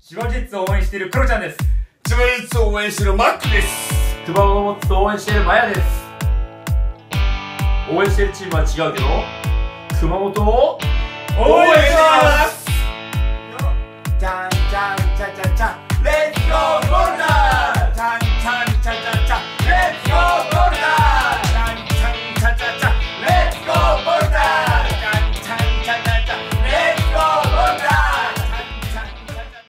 千葉ジェッツを応援しているクロちゃんです。 千葉ジェッツを応援しているマックです。 熊本を応援しているマヤです。応援しているチームは違うけど熊本を応援しています。 じゃんじゃんじゃじゃじゃん。